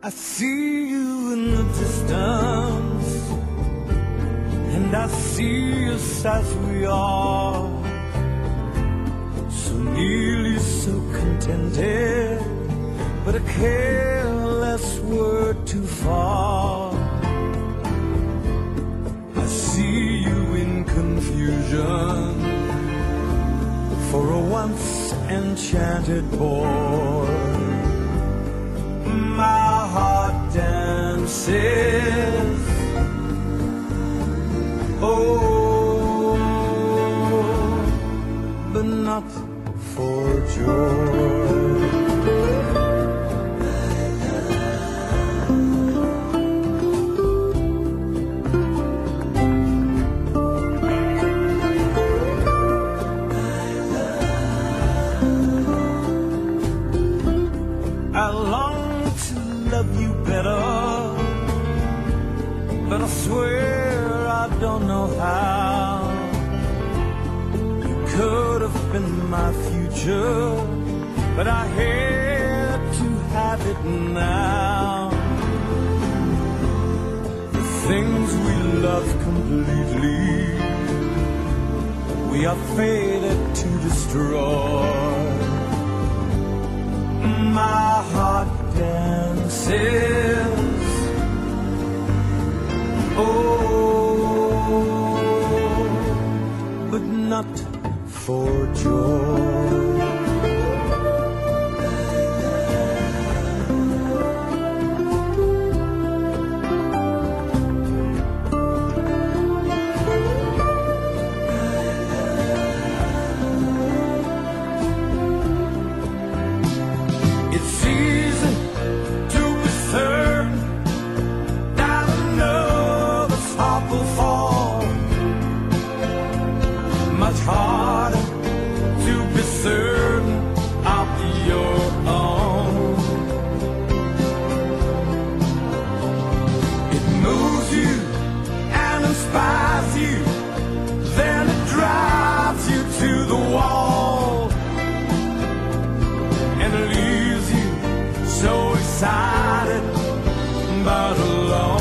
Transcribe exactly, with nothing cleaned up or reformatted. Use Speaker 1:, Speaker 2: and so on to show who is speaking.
Speaker 1: I see you in the distance, and I see us as we are, so nearly so contented, but a careless word too far. I see you in confusion for a once enchanted boy. My heart dances, oh, but not for joy. I long to love you better, but I swear I don't know how. You could have been my future, but I had to have it now. The things we love completely, we are fated to destroy. My heart dances, oh, but not for joy. It's easy to be certain that another's heart will fall. Much harder to be certain of your own. It moves you and inspires you, then it drives you to the wall, and it leaves you so excited but alone.